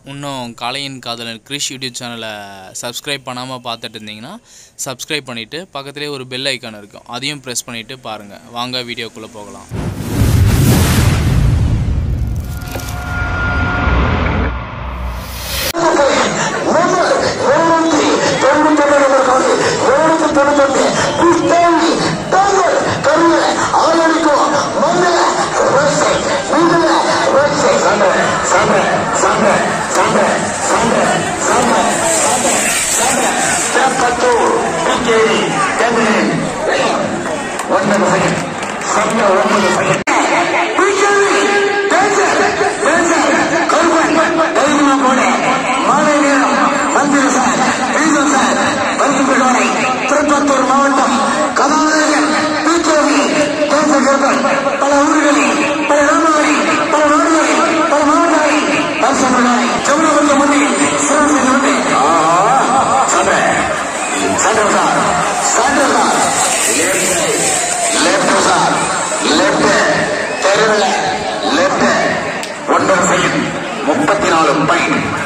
இன்னும் காளையின் காதலன் கிரிஷ் யூடியூப் சேனலை சப்ஸ்கிரைப் பண்ணாமல் பார்த்துட்டு இருந்தீங்கன்னா சப்ஸ்கிரைப் பண்ணிவிட்டு பக்கத்துலேயே ஒரு பெல் ஐக்கான் இருக்கும், அதையும் ப்ரெஸ் பண்ணிவிட்டு பாருங்கள். வாங்க வீடியோக்குள்ளே போகலாம். திருப்பத்தூர் மாவட்டம் கதாநாயகன் பல ஊர்களில் பல நாடுகளில் பல நாடுகளில் பல மாவட்டங்களில் அரசாங்க ஜமுனாவுக்கு முன்னே சிறப்பு லெப்ட் 34 பாயிண்ட்